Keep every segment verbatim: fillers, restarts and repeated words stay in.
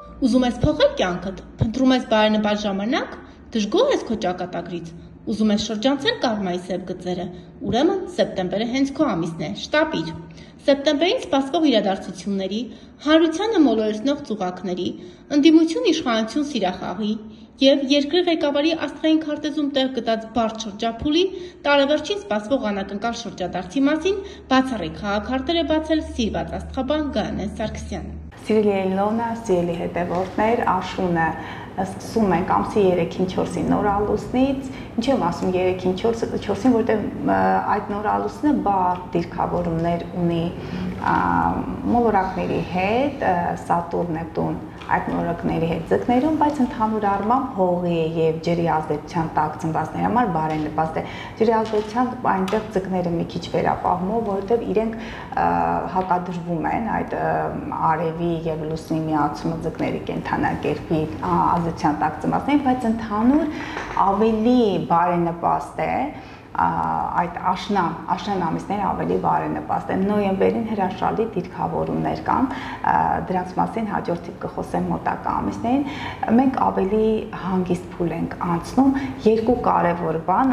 Ուզում ես փոխել կյանքդ, փնտրում ես բարենպաստ ժամանակ, դժգոհ ես քո ճակատագրից, ուզում ես շրջանցել կարմայի սև գծերը, ուրեմն սեպտեմբերը հենց քո ամիսն է, շտապիր։ Սեպտեմբերին սպասվող իրադարձությունների, հանրությանը մոլորեցնող ծուղակների, ընդդիմություն իշխանություն սիրախաղի և երկրի ղեկավարի աստղային քարտեզում տեղ գտած բարդ շրջափուլի տարեվերջին սպասվող անակնկալ շրջադարձի մասին բացառիկ խաղաքարտեր է բացել սիրված աստղաբան Գայանե Սարգսյանը։ Սիրելի Էլոնա, սիրելի հետևորդներ, աշունը սկսում ենք ամսի երեքին չորսին նոր ալուսնից, ինչ եմ ասում երեքին չորսին, որտեղ այդ նոր ալուսնը բարդ դիրքավորումներ ունի մոլորակների հետ, Սատուրն, Նեպտուն այդ մոլորակների հետ ձկներում, բայց ընդհանուր առմամբ հողի եւ ջրի ազդեցության տակ ծնվածների համար բարենպաստ է։ Ջրի ազդեցությամբ այնտեղ ձկները մի քիչ վերապահվում, որովհետեւ իրենք հակադրվում են այդ արևի եւ լուսնի միացումը ձկների կենդանակերպի ազդեցության տակ ծնվածներին, բայց ընդհանուր ավելի բարենպաստ է այդ աշնան, աշնան ամիսները ավելի բարենպաստ են։ Նոյեմբերին հրաշալի դիրքավորումներ կան, դրանց մասին հաջորդի կխոսեմ մոտակա ամիսներին։ Մենք ավելի հանգիստ փուլ ենք անցնում, երկու կարևոր բան,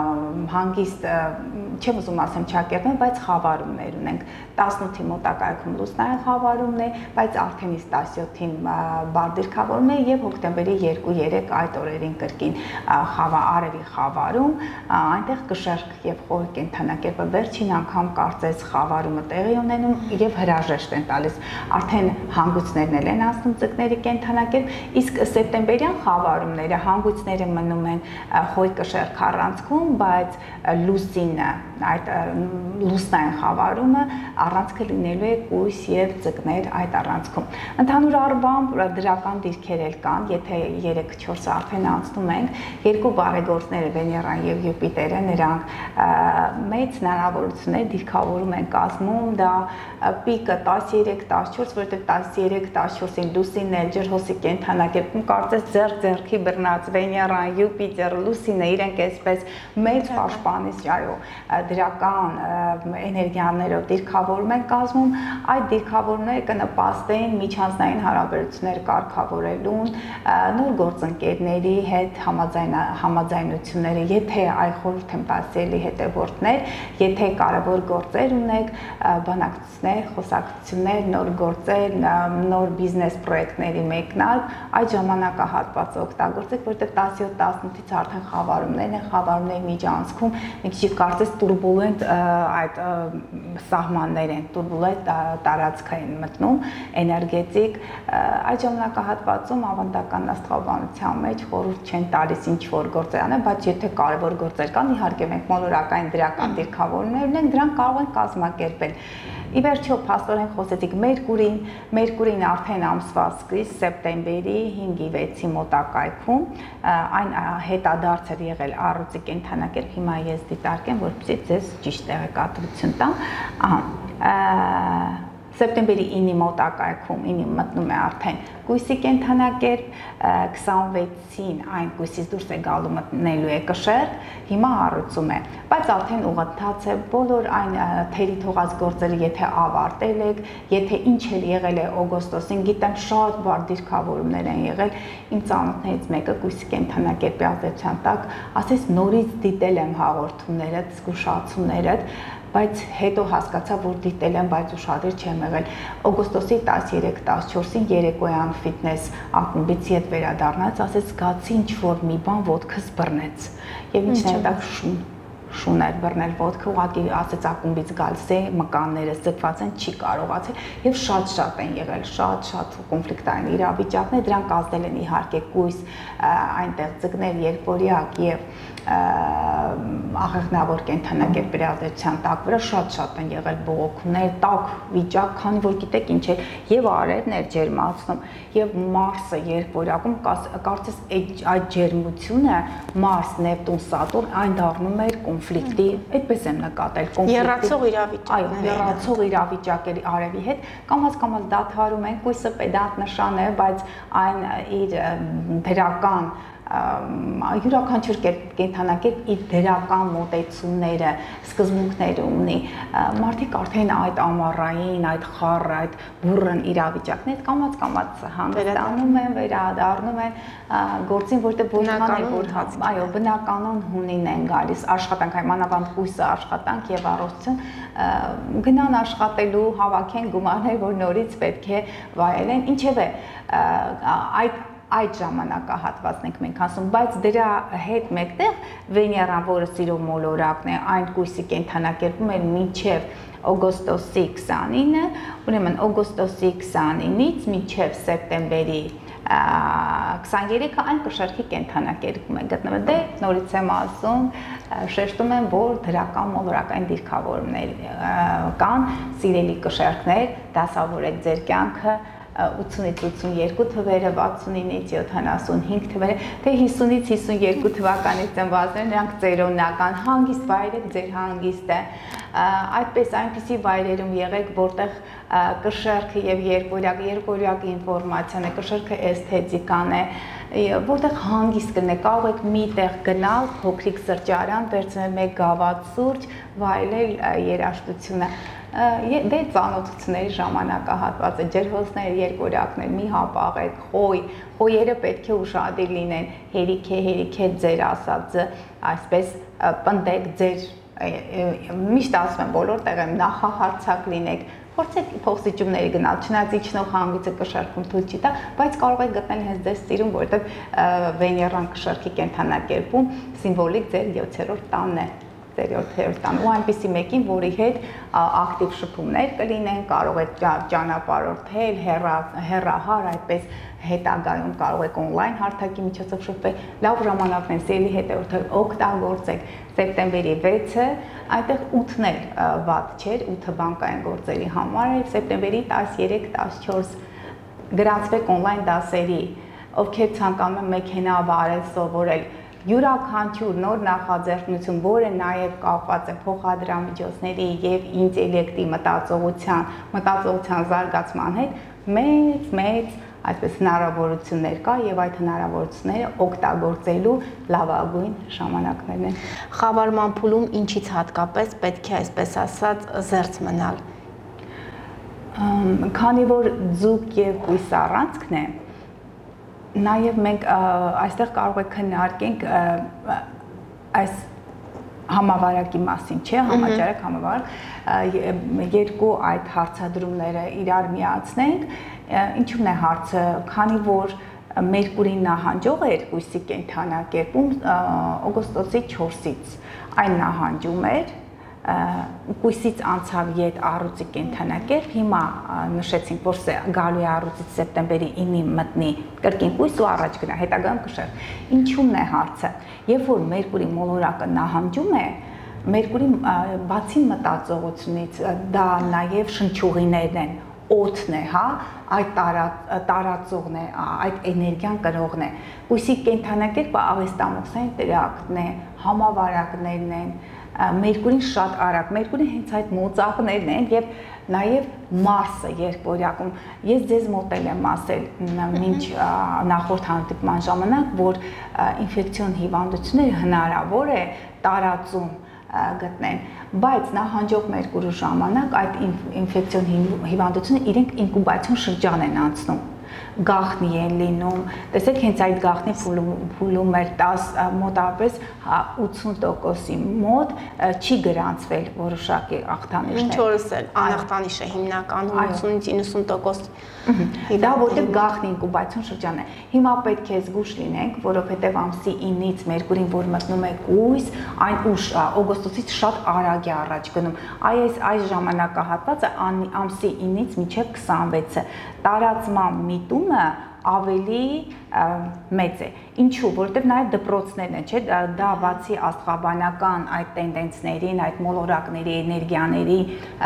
հանգիստ, չեմ ուզում ասեմ չակերտներ, բայց խավարումներ ունենք։ տասնութի մոտակայքում լուսնային խավարումն է, բայց արդեն իսկ տասնյոթին բարդ դիրքավորումն է եւ հոկտեմբերի երկու-երեք այդ օրերին կրկին արևի խավարում, այնտեղ կշեռք եւ խոր կենդանակերպը վերջին անգամ կարծես խավարումը տեղի ունենում եւ հրաժեշտ են տալիս, արդեն հանգույցներն են անցնում ձկների կենդանակերպ, իսկ սեպտեմբերյան խավարումները հանգույցները մնում են խոր կշեռք առանցքում, բայց լուսինը, այդ լուսնային խավարումը առանցքը լինելու է կույս եւ ձկներ այդ առանցքում։ Ընդհանուր առմամբ դրական դիրքեր էլ կան, եթե երեք-չորս արդեն անցնում ենք, երկու բարեգործները Վեներան եւ Յուպիտերը, նրանք մեծ հնարավորություններ դիրքավորում են կազմում, դա պիկը տասներեք տասնչորս, որտեղ տասներեք տասնչորսին լուսինն էլ ջրհոսի կենդանակերպում կարծես ձեռք-ձեռքի բռնած Վեներան, Յուպիտեր, լուսինը իրենք այսպես մեծ պաշտպանիչ, այո, դրական էներգիաներով դիրքավորում են կազմում, այդ դիրքավորումները կնպաստեն միջանձնային հարաբերություններ կարգավորելուն, նոր գործընկերների հետ համաձայնությունները, եթե այ խորհուրդ եմ տալիս հետևորդներ, եթե կարևոր գործեր ունեք, բանակցություններ, խոսակցություններ, նոր գործեր, նոր բիզնես պրոյեկտների մեկնարկը, այդ ժամանակահատվածը օգտագործեք, որտեղ տասնյոթ տասնութից արդեն խավարումներ են, խավարումների միջանցքում մի քիչ կարծես տուրբուլենտ այդ սահմաններ են, տուրբուլենտ տարածք են մտնում, էներգետիկ, այդ ժամանակահատվածում ավանդական աստղաբանության մեջ խորհուրդ չեն տալիս ինչ որ գործեր անել, բայց եթե կարևոր գործեր կան, իհարկե մենք մոլորակային դրական դիրքավորումներ ունենք, դրանք կարող են կազմակերպել։ Ի վերջո փաստորեն խոսեցիք Մերկուրին, Մերկուրին արդեն ամսվա սկիզբ սեպտեմբերի հինգի վեցի մոտակայքում, այն հետադարձ էր եղել առյուծի կենդանակերպ, հիմա ես դիտարկեմ, որպեսզի ձեզ ճիշտ տեղեկատվություն տամ, ահա Սեպտեմբերի ինի մոտակայքում ինի մտնում է արդեն կույսի կենդանակերպ, քսանվեցին այն կույսից դուրս է գալու մտնելու է կշեռք, հիմա առյուծում է, բայց արդեն ուղղված է բոլոր այն թերի թողած գործերը, եթե ավարտել եք, եթե ինչ էլ եղել է օգոստոսին, գիտեմ շատ բարդ դիրքավորումներ են եղել, իմ ծանոթներից մեկը կույսի կենդանակերպի ազդեցության տակ, ասես նորից դիտել եմ հաղորդումներդ, զգուշացումներդ, բայց հետո հասկացա, որ դիտել եմ, բայց ուշադիր չեմ եղել։ Օգոստոսի տասներեք տասնչորսին երեկոյան ֆիթնես ակումբից ետ վերադառնաց, ասեց զգացի ինչ-որ մի բան ոտքս բռնեց։ Եվ ինչն է դա շուն, շուն էր բռնել ոտքը, ուղղակի ասեց ակումբից գալիս է, մկանները զգված են, չի կարողացել եւ շատ-շատ են եղել, շատ-շատ կոնֆլիկտային իրավիճակներ, դրանք ազդել են իհարկե կույս, այնտեղ ձկներ, երկվորյակ եւ աղեղնավոր կենդանակերպերի ազդեցության տակ վրա շատ-շատ են եղել բողոքումներ, տաք վիճակ, քանի որ գիտեք ինչ է, եւ արևն էր ջերմացնում, եւ Մարսը երկվորյակում կարծես այդ ջերմությունը Մարս, Նեպտուն, Սատուրն այն դառնում էր կոնֆլիկտի, այդպես եմ նկատել, կոնֆլիկտի, եռացող իրավիճակներ, այո, եռացող իրավիճակների արևի հետ, կամաց-կամաց դադարում են, կույսը պեդանտ նշան է, բայց այն իր դրական յուրաքանչյուր կենդանակերպ իր դրական մոտեցումները, սկզբունքները ունի։ Մարդիկ արդեն այդ ամառային, այդ խառը, այդ բուռն իրավիճակներից կամաց-կամաց հանգստանում են, վերադառնում են գործին, որտեղ բնականon որ այո, բնականon հունին են գալիս աշխատանք, մանավանդ կույսը աշխատանք եւ առողջություն գնան աշխատելու, հավաքեն գումարներ, որ նորից պետք է վայելեն, ինչևէ այդ այդ ժամանակահատվածն ենք մենք ասում, բայց դրա հետ մեկտեղ Վեներան, որը սիրո մոլորակն է, այն կույսի կենդանակերպում է մինչև օգոստոսի քսանինը, ուրեմն օգոստոսի քսանինից մինչև սեպտեմբերի քսաներեքը այն կշեռքի կենդանակերպում է գտնվում։ Դե նորից եմ ասում, շեշտում եմ, որ դրական մոլորակային դիրքավորումներ կան, սիրելի կշեռքներ, դասավորեք ձեր կյանքը ութունից ութսունյոթ թվերը, վաթսունինից յոթանասունհինգ թվերը, թե հիսունից հիսունյոթ թվականից ծնվածներ, նրանք ծերոնական հանգիստ վայրեք ձեր հանգիստը, այդպես այնպիսի վայրերում եղեք, որտեղ կշեռքը եւ երկորյակ, երկորյակ ինֆորմացիան է, կշեռքը էսթետիկան է, որտեղ հանգիստ կլինեք, կարող եք մի տեղ գնալ, փոքրիկ սրճարան, վերցնել մեկ գավաթ սուրճ, վայելել երաժշտությունը։ Դե ծանոթությունների ժամանակահատվածը, ջրհոսներ, երկորյակներ, մի հապաղեք, խոյ, խոյերը պետք է ուշադիր լինեն, հերիք է, հերիք է ձեր ասածը, այսպես պնդեք ձեր, միշտ ասում եմ, բոլոր տեղում նախահարցակ լինեք, փորձեք փոխզիջումների գնալ, չնայած իջնող հանգույցը կշեռքում թույլ չի տա, բայց կարող եք գտնել հենց ձեզ սիրուն, որովհետև Վեներան կշեռքի կենդանակերպում սիմվոլիկ ձեր յոթերորդ տանն է։ յոթերորդ տան ու այնպիսի մեկին, որի հետ ակտիվ շփումներ կլինեն, կարող եք ճանապարհորդել, հեռահար, այդպես հետագայում կարող եք on-line հարթակի միջոցով շփվել, լավ ժամանակն է, սիրելի հետևորդներ, օգտագործեք սեպտեմբերի վեցը, այնտեղ ութն էլ վատ չէր, ութը բանկային գործերի համար է, սեպտեմբերի տասներեք տասնչորս գրանցվեք on-line դասերի, ովքեր ցանկանում են մեքենա վարել, սովորել, յուրաքանչյուր նոր նախաձեռնություն, որը նաև կապված է փոխադրամիջոցների եւ ինտելեկտի մտածողության, մտածողության զարգացման հետ, մեծ մեծ այսպես հնարավորություններ կա եւ այդ հնարավորությունները օգտագործելու լավագույն ժամանակներն են։ Խավարման փուլում ինչից հատկապես պետք է այսպես ասած զերծ մնալ։ Քանի որ ձուկ եւ կույս առանցքն է, նաև մենք այստեղ կարող եք քննարկենք այս համավարակի մասին, չէ, համաճարակ համավարակ, երկու այդ հարցադրումները իրար միացնենք, ինչու՞մն է հարցը, քանի որ Մերկուրին նահանջող էր կույսի կենդանակերպում օգոստոսի չորսից, այն նահանջում էր, կույսից անցավ ետ առուծի կենդանակերպ, հիմա նշեցինք, որ գալու է առուծից սեպտեմբերի ինին մտնի կրկին կույս ու առաջ գնա, հետագայում կշեռ։ Ինչու՞մն է հարցը, երբ որ Մերկուրի մոլորակը նահանջում է, Մերկուրի բացի մտածողությունից դա նաև շնչուղիներն են, օդն է, հա, այդ տարածողն է, այդ էներգիան կրողն է։ Կույսի կենդանակերպը ավեստամոքսային տրակտն է, համավարակներն են, Մերկուրին շատ արագ, Մերկուրին հենց այդ մոծակներն են եւ նաեւ Մարսը երկորյակում։ Ես ձեզ մոտել եմ ասել մինչ նախորդ հանդիպման ժամանակ, որ ինֆեկցիոն հիվանդությունները հնարավոր է տարածում գտնեն, բայց նահանջող Մերկուրի ժամանակ այդ ինֆեկցիոն հիվանդությունը իրենք ինկուբացիոն շրջան են անցնում, գաղտնի են լինում, տեսեք հենց այդ գաղտնի փուլում էր մոտավորապես ութսուն տոկոսի մոտ չի գրանցվել որոշակի ախտանիշներ։ Ինչ օրս էլ անախտանիշ է հիմնականում ութսունից իննսուն տոկոս։ Դա որտեղ գաղտնի ինկուբացիոն շրջան է։ Հիմա պետք է զգուշ լինենք, որովհետև ամսի ինից Մերկուրին, որ մտնում է կույս, այն ուշ օգոստոսից շատ արագ է առաջ գնում։ Այս այս ժամանակահատվածը ամսի ինից մինչև քսանվեցը տարածման միտումը ավելի մեծ է։ Ինչու, որովհետև նաև դպրոցներն են, չէ, դա բացի աստղաբանական այդ տենդենսներին, այդ մոլորակների, էներգիաների,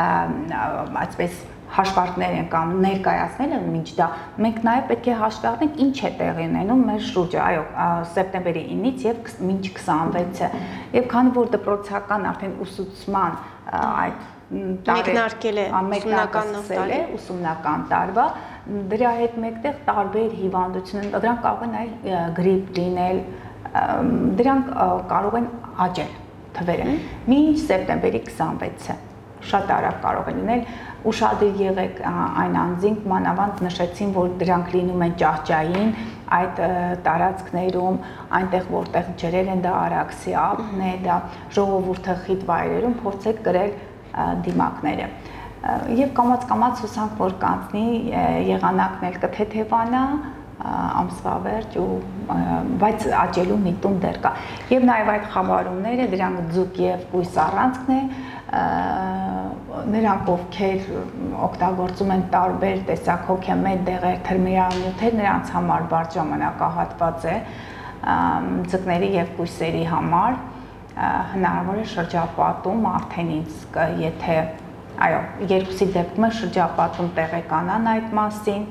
այսպես հաշվարկներ են կանում ներկայացնելը մինչ դա մենք նաև պետք է հաշվարկենք ինչ է տեղի ունենում մեր շուրջը, այո, սեպտեմբերի ինից եւ մինչ քսանվեցը, եւ քանի որ դպրոցական արդեն ուսուցման այդ մեկնարկել է ուսումնական ուսումնական տարվա, դրա հետ մեկտեղ տարբեր հիվանդություններ, դրանք կարող են այլ գրիպ լինել, դրանք կարող են աճել թվերը։ Մինչ սեպտեմբերի քսանվեցը շատ արագ կարող է լինել, ուշադիր եղեք այն անձինք, մանավանդ նշեցին, որ դրանք լինում են ճահճային, այդ տարածքներում, այնտեղ որտեղ ջրեր են, դա Արաքսի ափն է, դա ժողովուրդը խիտ վայրերում, փորձեք գրել դիմակները։ Եվ կամաց-կամաց հուսանք, որ կանցնի, եղանակն էլ կթեթևանա, ամսվա վերջ ու բայց աճելու միտում դեռ կա։ Եվ նաև այդ խավարումները, դրանք ձուկ եւ կույս առանցքն է, նրանք ովքեր օգտագործում են տարբեր տեսակ հոգեմետ դեղեր, թրմիրանյութեր, նրանց համար բարդ ժամանակահատված է ձկների եւ կույսերի համար, հնարավոր է շրջապատում արդեն իսկ եթե այո, երկուսի դեպքում է շրջապատում տեղեկանան այդ մասին,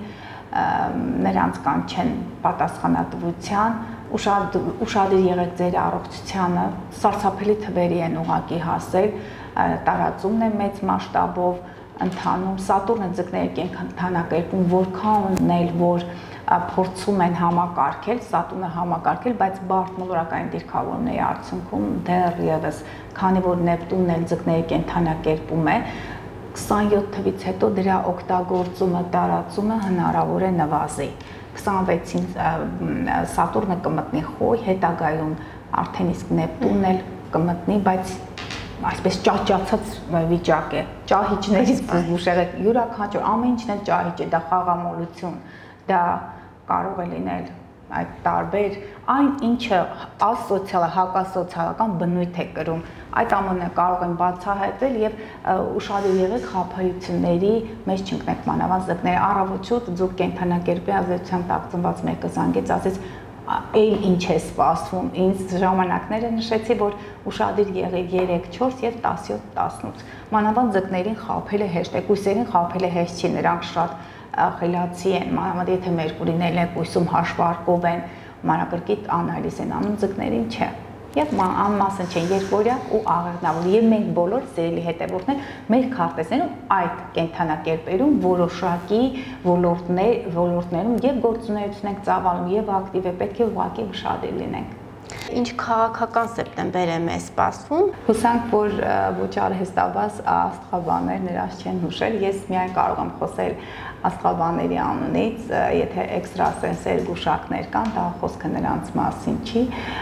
նրանց կանչեն պատասխանատվության, ուշադիր եղեք ձեր առողջությանը, սարսափելի թվերի են ուղղակի հասել, տարածումն է մեծ մասշտաբով ընթանում, Սատուրնը ձկների կենդանակերպում որքան էլ որ փորձում են համակարգել, Սատուրնը համակարգել, բայց բարդ մոլորակային դիրքավորումների արդյունքում դեռևս, քանի որ Նեպտունն էլ ձկների կենդանակերպում է, քսանյոթ թվից հետո դրա օգտագործումը, տարածումը հնարավոր է նվազի։ քսանվեցին Սատուրնը կմտնի խոյ, հետագայում արդեն իսկ Նեպտունն էլ կմտնի, բայց այսպես ճահճացած վիճակ է, ճահիճներից զգուշ եղեք, յուրաքանչյուր ամեն ինչն էլ ճահիճ է, դա խաղամոլություն, դա կարող է լինել այդ տարբեր, այն ինչը ասոցիալ, հակասոցիալական բնույթ է կրում, այդ ամենը կարող են բացահայտել եւ ուշադիր եղեք խաբեությունների մեջ չընկնեք, մանավանդ ձկների առավոտուց ձուկ կենդանակերպի ազդեցության տակ ծնված մեկը զանգեց, ասեց այլ ինչ է սպասվում, ինձ ժամանակները նշեցի, որ ուշադիր եղեք երեք, չորս եւ տասնյոթ, տասնութ, մանավանդ ձկներին խաբելը հեշտ է, կույսերին խաբելը հեշտ չի, նրանք շատ խելացի են, մանավանդ եթե Մերկուրին էլ է կույսում հաշվարկով են, մանրակրկիտ անալիզ են անում, ձկներին չէ։ Եվ անմասն չեն երկօրյա ու աղեղնավոր, եւ մենք բոլոր սիրելի հետևորդներ մեր քարտեզներում այդ կենդանակերպերում որոշակի ոլորտներ, ոլորտներում եւ գործունեություն ենք ծավալում եւ ակտիվ է, պետք է ուղղակի ուշադիր լինենք։ Ինչ քաղաքական սեպտեմբեր է մեզ սպասվում։ Հուսանք, որ ոչ արհեստաբազ աստղաբաններ նրանց չեն հուշել, ես միայն կարող եմ խոսել աստղաբանների անունից, եթե էքստրասենսեր գուշակներ կան, դա խոսքը նրանց մասին չի,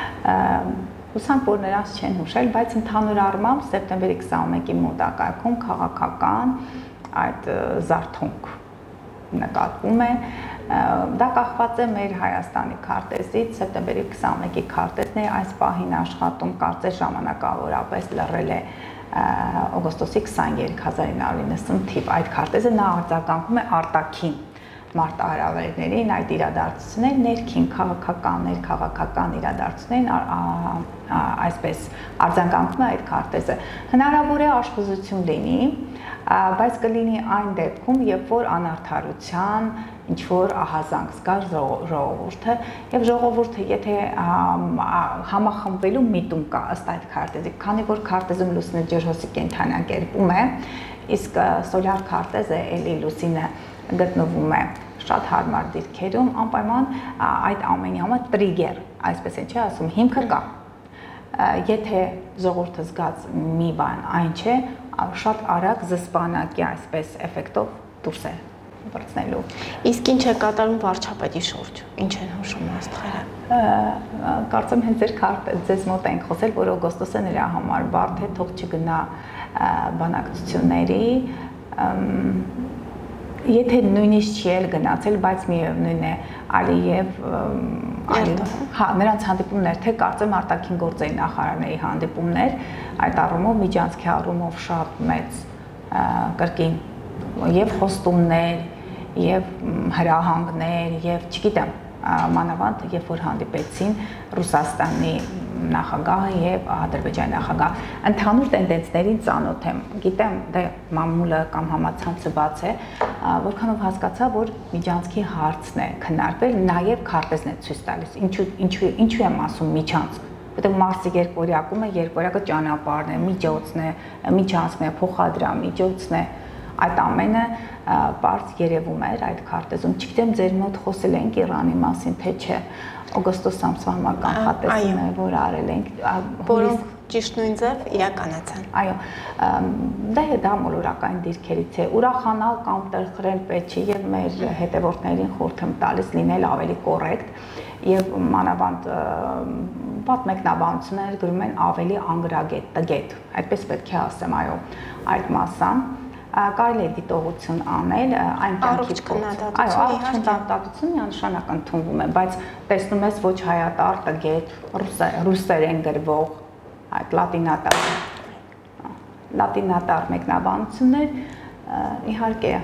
հուսանք, որ նրանց չեն հուշել, բայց ընդհանուր առմամբ սեպտեմբերի քսանմեկի մոտակայքում քաղաքական այդ զարթոնք նկատվում է, դա կախված է մեր Հայաստանի քարտեզից, սեպտեմբերի քսանմեկի քարտեզն է այս պահին աշխատում, կարծես ժամանակավորապես լռել է օգոստոսի քսաներեք հազար ինը հարյուր իննսուն թիվ, այդ քարտեզը նա արձագանքում է արտաքին մարտահրավերներին, այդ իրադարձություններ, ներքին քաղաքական, ներքաղաքական իրադարձություններին, այսպես արձագանքում է այդ քարտեզը։ Հնարավոր է աշխուժություն լինի, բայց կլինի այն դեպքում, երբ որ անարդարության ինչ որ ահազանգ զգա ժողովուրդը եւ ժողովուրդը եթե համախմբվելու միտում կա ըստ այդ քարտեզի, քանի որ քարտեզում լուսինը ջրհոսի կենդանակերպում է, իսկ սոլար քարտեզը էլի լուսինը գտնվում է շատ հարմար դիրքերում, անպայման այդ ամենի համար տրիգեր, այսպես է չէ ասում, հիմքը կա։ Եթե ժողովուրդը զգաց մի բան այն չէ, շատ արագ զսպանակի այսպես էֆեկտով դուրս է վրձնելու։ Իսկ ինչ է կատարում վարչապետի շուրջ, ինչ են հուշում աստղերը։ Կարծեմ հենց ձեր ձեզ մոտ ենք խոսել, որ օգոստոսը նրա համար բարդ է, թող չգնա բանակցությունների, եթե նույնիսկ չի էլ գնացել, բայց միևնույն է Ալիև, հա, նրանց հանդիպումներ, թե կարծեմ արտաքին գործերի նախարարների հանդիպումներ, այդ առումով միջանցքի առումով շատ մեծ կրկին եւ խոստումներ, եւ հրահանգներ, եւ չգիտեմ, մանավանդ երբ որ հանդիպեցին Ռուսաստանի նախագահը եւ Ադրբեջանի նախագահը, ընդհանուր տենդենսներին ծանոթ եմ, գիտեմ, դե մամուլը կամ համացանցը բաց է, որքանով հասկացա, որ միջանցքի հարցն է քննարկվել, նաեւ քարտեզն է ցույց տալիս, ինչու ինչու ինչու եմ ասում միջանցք, որտեղ Մարսի երկօրյակում է, երկօրյակը ճանապարհն է, միջոցն է, միջանցքն է, փոխադրամիջոցն է, այդ ամենը բարձ երևում էր այդ քարտեզում։ Չգիտեմ ձեր մոտ խոսել ենք Իրանի մասին, թե չէ։ Օգոստոս ամսվա համական հատեսները, որ արել ենք, որոնք ճիշտ նույն ձև իրականացան։ Այո, դա է դա մոլորակային դիրքերից է։ Ուրախանալ կամ տրխրել պետք չէ եւ մեր հետևորդներին խորհուրդ եմ տալիս լինել ավելի կոռեկտ եւ մանավանդ պատմեկնաբանությունները գրում են ավելի անգրագետ, տգետ, այդպես պետք է ասեմ, այո, այդ մասան կարելի է դիտողություն անել, այն առողջ քննադատություն, այո, առողջ քննադատություն միանշանակ ընդունվում է, բայց տեսնում ես ոչ հայատար, տգետ, ռուսերեն գրվող, այդ լատինատար, լատինատար մեկնաբանություններ, իհարկե,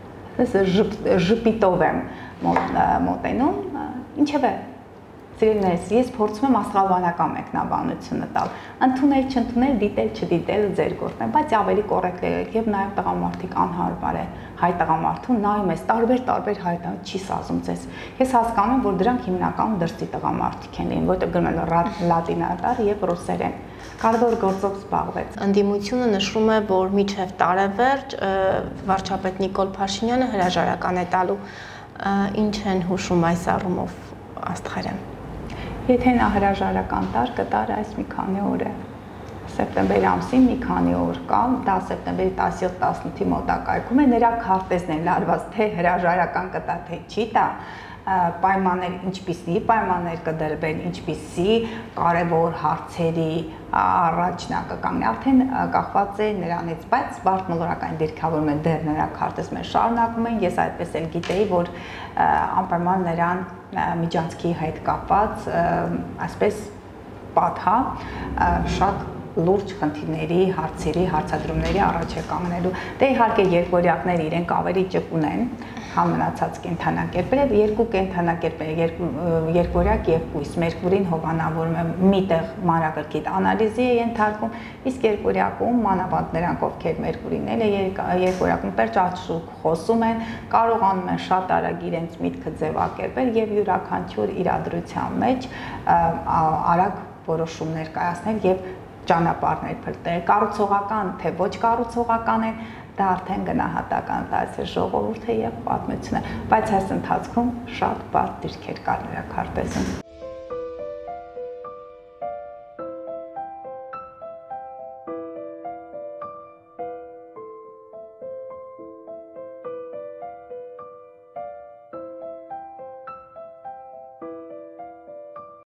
ժպիտով եմ մոտենում, ինչևէ, սիրելիներս, ես փորձում եմ աստղաբանական մեկնաբանությունը տալ, ընդունել, չընդունել, դիտել, չդիտել ձեր գործն է, բայց ավելի կոռեկտ եղեք եւ նաեւ տղամարդիկ անհարմար է հայ տղամարդուն նայում ես տարբեր-տարբեր հայտան չի սազում ձեզ։ Ես հասկանում եմ, որ դրանք հիմնականում դրսի տղամարդիկ են լինում, որտեղ գրում են լատինատար եւ ռուսերեն։ Կարևոր գործով զբաղվեց։ Ընդդիմությունը նշում է, որ մինչև տարեվերջ վարչապետ Նիկոլ Փաշինյանը հրաժարական է տալու, ինչ են հուշում այս առումով աստղերը։ Եթե նա հրաժարական տար, կտար այս մի քանի օրը։ Սեպտեմբերի ամսին մի քանի օր կա, դա սեպտեմբերի տասնյոթ տասնութի մոտակայքում է, նրա քարտեզն է լարված, թե հրաժարական կտա, թե չի տա, պայմաններ ինչպիսի պայմաններ կդրվեն, ինչպիսի կարևոր հարցերի առաջ նա կկանգնի, արդեն կախված է նրանից, բայց բարդ մոլորակային դիրքավորում է դեռ նրա քարտեզը շարունակում են, ես այդպես էլ գիտեի, որ անպայման նրան միջանցքի հետ կապված, այսպես պատհա, շատ լուրջ խնդիրների, հարցերի, հարցադրումների առաջ է կանգնելու։ Դե իհարկե երկվորյակները իրենք ավելի ճկուն են, քան մնացած կենդանակերպերը, երկու կենդանակերպեր, երկվորյակ եւ կույս, Մերկուրին հովանավորում է միտեղ մանրակրկիտ անալիզի է ենթարկում, իսկ երկվորյակում մանավանդ նրանք, ովքեր Մերկուրին էլ է երկվորյակում պերճաճուկ խոսում են, կարողանում են շատ արագ իրենց միտքը ձևակերպել եւ յուրաքանչյուր իրադրության մեջ արագ որոշումներ կայացնել եւ ճանապարհներ փլտել, կառուցողական թե ոչ կառուցողական են, դա արդեն գնահատական դարձել ժողովուրդը եւ պատմությունը, բայց այս ընթացքում շատ բարդ դիրքեր կար նրա քարտեզում։